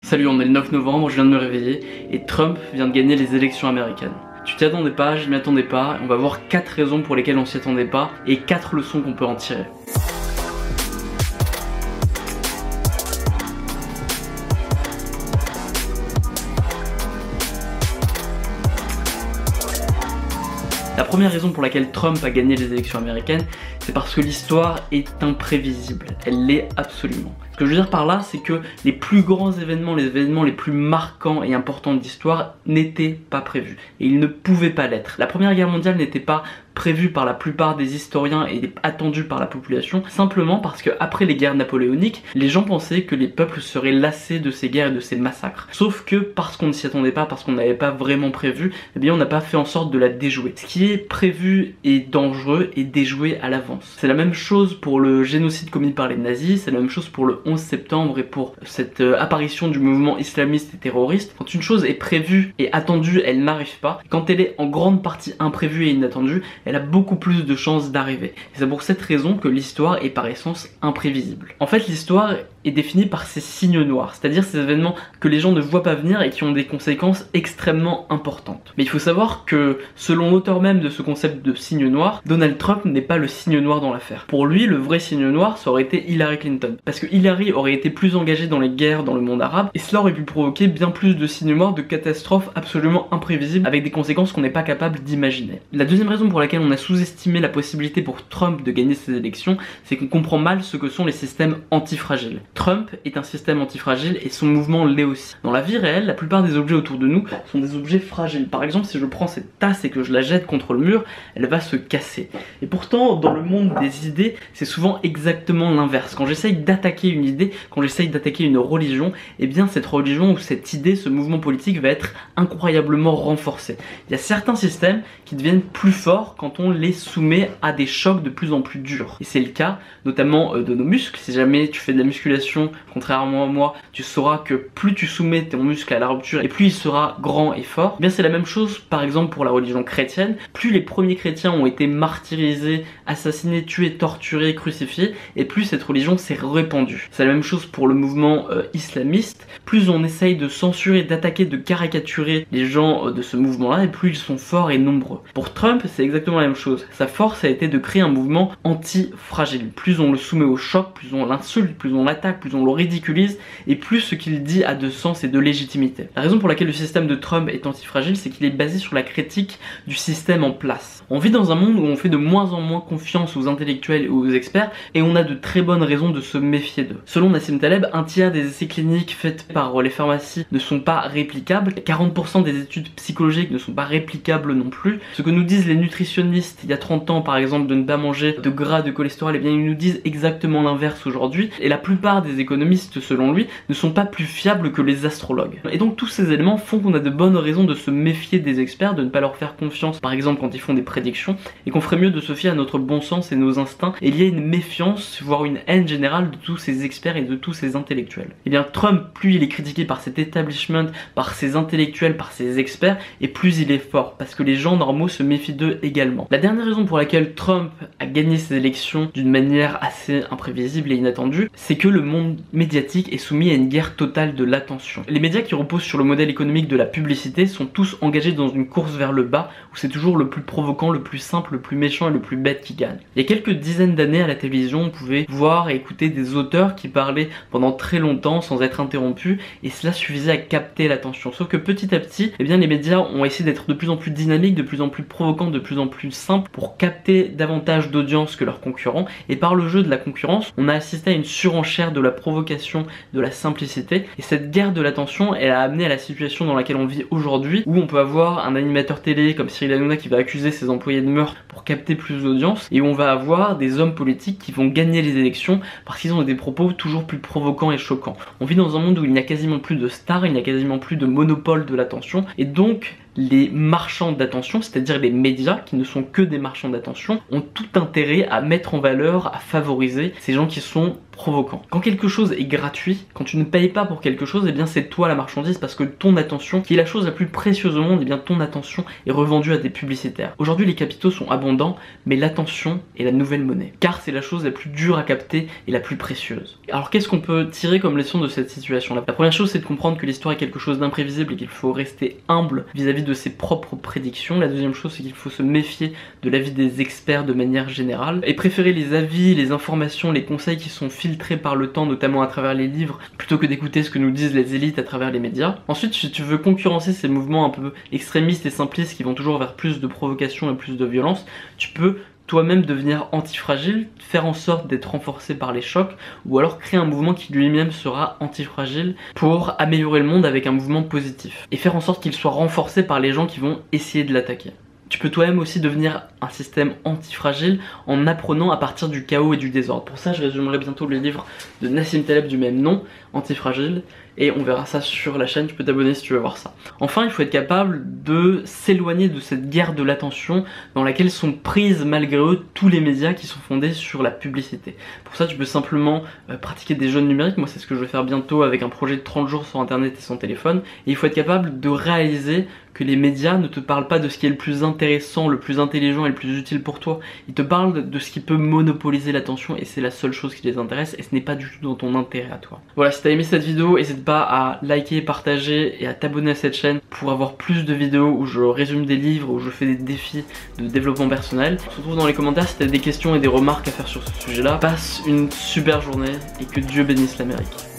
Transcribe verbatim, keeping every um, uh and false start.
Salut, on est le neuf novembre, je viens de me réveiller et Trump vient de gagner les élections américaines. Tu t'y attendais pas, je m'y attendais pas, on va voir quatre raisons pour lesquelles on s'y attendait pas et quatre leçons qu'on peut en tirer. La première raison pour laquelle Trump a gagné les élections américaines, c'est parce que l'histoire est imprévisible. Elle l'est absolument. Ce que je veux dire par là, c'est que les plus grands événements, les événements les plus marquants et importants de l'histoire n'étaient pas prévus. Et ils ne pouvaient pas l'être. La Première Guerre mondiale n'était pas prévue par la plupart des historiens et attendue par la population, simplement parce que après les guerres napoléoniques, les gens pensaient que les peuples seraient lassés de ces guerres et de ces massacres. Sauf que parce qu'on ne s'y attendait pas, parce qu'on n'avait pas vraiment prévu, eh bien on n'a pas fait en sorte de la déjouer. Ce qui est prévu et dangereux est déjoué à l'avance. C'est la même chose pour le génocide commis par les nazis, c'est la même chose pour le onze septembre et pour cette euh, apparition du mouvement islamiste et terroriste. Quand une chose est prévue et attendue, elle n'arrive pas. Quand elle est en grande partie imprévue et inattendue, elle a beaucoup plus de chances d'arriver. Et c'est pour cette raison que l'histoire est par essence imprévisible. En fait, l'histoire est définie par ces signes noirs, c'est-à-dire ces événements que les gens ne voient pas venir et qui ont des conséquences extrêmement importantes. Mais il faut savoir que, selon l'auteur même de ce concept de signe noir, Donald Trump n'est pas le signe noir dans l'affaire. Pour lui, le vrai signe noir, ça aurait été Hillary Clinton. Parce que Hillary aurait été plus engagée dans les guerres dans le monde arabe, et cela aurait pu provoquer bien plus de signes noirs, de catastrophes absolument imprévisibles, avec des conséquences qu'on n'est pas capable d'imaginer. La deuxième raison pour laquelle on a sous-estimé la possibilité pour Trump de gagner ces élections, c'est qu'on comprend mal ce que sont les systèmes antifragiles. Trump est un système antifragile et son mouvement l'est aussi. Dans la vie réelle, la plupart des objets autour de nous sont des objets fragiles. Par exemple, si je prends cette tasse et que je la jette contre le mur, elle va se casser. Et pourtant, dans le monde des idées, c'est souvent exactement l'inverse. Quand j'essaye d'attaquer une idée, quand j'essaye d'attaquer une religion, eh bien cette religion ou cette idée, ce mouvement politique va être incroyablement renforcé. Il y a certains systèmes qui deviennent plus forts quand on les soumet à des chocs de plus en plus durs. Et c'est le cas notamment de nos muscles. Si jamais tu fais de la musculation, contrairement à moi, tu sauras que plus tu soumets ton muscle à la rupture et plus il sera grand et fort. Eh bien c'est la même chose par exemple pour la religion chrétienne. Plus les premiers chrétiens ont été martyrisés, assassinés, tués, torturés, crucifiés, et plus cette religion s'est répandue. C'est la même chose pour le mouvement euh, islamiste. Plus on essaye de censurer, d'attaquer, de caricaturer les gens euh, de ce mouvement-là, et plus ils sont forts et nombreux. Pour Trump, c'est exactement la même chose. Sa force a été de créer un mouvement anti-fragile. Plus on le soumet au choc, plus on l'insulte, plus on l'attaque, plus on le ridiculise, et plus ce qu'il dit a de sens et de légitimité. La raison pour laquelle le système de Trump est antifragile, c'est qu'il est basé sur la critique du système en place. On vit dans un monde où on fait de moins en moins confiance aux intellectuels et aux experts, et on a de très bonnes raisons de se méfier d'eux. Selon Nassim Taleb, un tiers des essais cliniques faits par les pharmacies ne sont pas réplicables, quarante pour cent des études psychologiques ne sont pas réplicables non plus. Ce que nous disent les nutritionnistes il y a trente ans par exemple de ne pas manger de gras, de cholestérol, et eh bien ils nous disent exactement l'inverse aujourd'hui, et la plupart des économistes selon lui ne sont pas plus fiables que les astrologues. Et donc tous ces éléments font qu'on a de bonnes raisons de se méfier des experts, de ne pas leur faire confiance par exemple quand ils font des prédictions, et qu'on ferait mieux de se fier à notre bon sens et nos instincts. Et il y a une méfiance, voire une haine générale de tous ces experts et de tous ces intellectuels. Et bien Trump, plus il est critiqué par cet establishment, par ses intellectuels, par ses experts, et plus il est fort, parce que les gens normaux se méfient d'eux également. La dernière raison pour laquelle Trump a gagné ces élections d'une manière assez imprévisible et inattendue, c'est que le monde médiatique est soumis à une guerre totale de l'attention. Les médias qui reposent sur le modèle économique de la publicité sont tous engagés dans une course vers le bas, où c'est toujours le plus provoquant, le plus simple, le plus méchant et le plus bête qui gagne. Il y a quelques dizaines d'années à la télévision, on pouvait voir et écouter des auteurs qui parlaient pendant très longtemps sans être interrompus, et cela suffisait à capter l'attention. Sauf que petit à petit, eh bien les médias ont essayé d'être de plus en plus dynamiques, de plus en plus provocants, de plus en plus simples pour capter davantage d'audience que leurs concurrents, et par le jeu de la concurrence, on a assisté à une surenchère de la provocation, de la simplicité, et cette guerre de l'attention, elle a amené à la situation dans laquelle on vit aujourd'hui, où on peut avoir un animateur télé comme Cyril Hanouna qui va accuser ses employés de meurtre pour capter plus d'audience, et où on va avoir des hommes politiques qui vont gagner les élections parce qu'ils ont des propos toujours plus provocants et choquants. On vit dans un monde où il n'y a quasiment plus de stars, il n'y a quasiment plus de monopole de l'attention, et donc les marchands d'attention, c'est-à-dire les médias qui ne sont que des marchands d'attention, ont tout intérêt à mettre en valeur, à favoriser ces gens qui sont provoquants. Quand quelque chose est gratuit, quand tu ne payes pas pour quelque chose, et eh bien c'est toi la marchandise, parce que ton attention, qui est la chose la plus précieuse au monde, et eh bien ton attention est revendue à des publicitaires. Aujourd'hui les capitaux sont abondants, mais l'attention est la nouvelle monnaie, car c'est la chose la plus dure à capter et la plus précieuse. Alors qu'est-ce qu'on peut tirer comme leçon de cette situation là? La première chose, c'est de comprendre que l'histoire est quelque chose d'imprévisible et qu'il faut rester humble vis-à-vis de ses propres prédictions. La deuxième chose, c'est qu'il faut se méfier de l'avis des experts de manière générale et préférer les avis, les informations, les conseils qui sont filtrés par le temps, notamment à travers les livres, plutôt que d'écouter ce que nous disent les élites à travers les médias. Ensuite, si tu veux concurrencer ces mouvements un peu extrémistes et simplistes qui vont toujours vers plus de provocation et plus de violence, tu peux toi-même devenir antifragile, faire en sorte d'être renforcé par les chocs, ou alors créer un mouvement qui lui-même sera antifragile pour améliorer le monde avec un mouvement positif, et faire en sorte qu'il soit renforcé par les gens qui vont essayer de l'attaquer. Tu peux toi-même aussi devenir un système antifragile en apprenant à partir du chaos et du désordre. Pour ça, je résumerai bientôt le livre de Nassim Taleb du même nom, Antifragile, et on verra ça sur la chaîne, tu peux t'abonner si tu veux voir ça. Enfin, il faut être capable de s'éloigner de cette guerre de l'attention dans laquelle sont prises malgré eux tous les médias qui sont fondés sur la publicité. Pour ça, tu peux simplement euh, pratiquer des jeûnes numériques. Moi, c'est ce que je vais faire bientôt avec un projet de trente jours sur internet et sans téléphone. Et il faut être capable de réaliser que les médias ne te parlent pas de ce qui est le plus intéressant, le plus intelligent et le plus utile pour toi. Ils te parlent de ce qui peut monopoliser l'attention et c'est la seule chose qui les intéresse et ce n'est pas du tout dans ton intérêt à toi. Voilà, si t'as aimé cette vidéo, n'hésite pas à liker, partager et à t'abonner à cette chaîne pour avoir plus de vidéos où je résume des livres, où je fais des défis de développement personnel. On se retrouve dans les commentaires si t'as des questions et des remarques à faire sur ce sujet-là. Passe une super journée et que Dieu bénisse l'Amérique.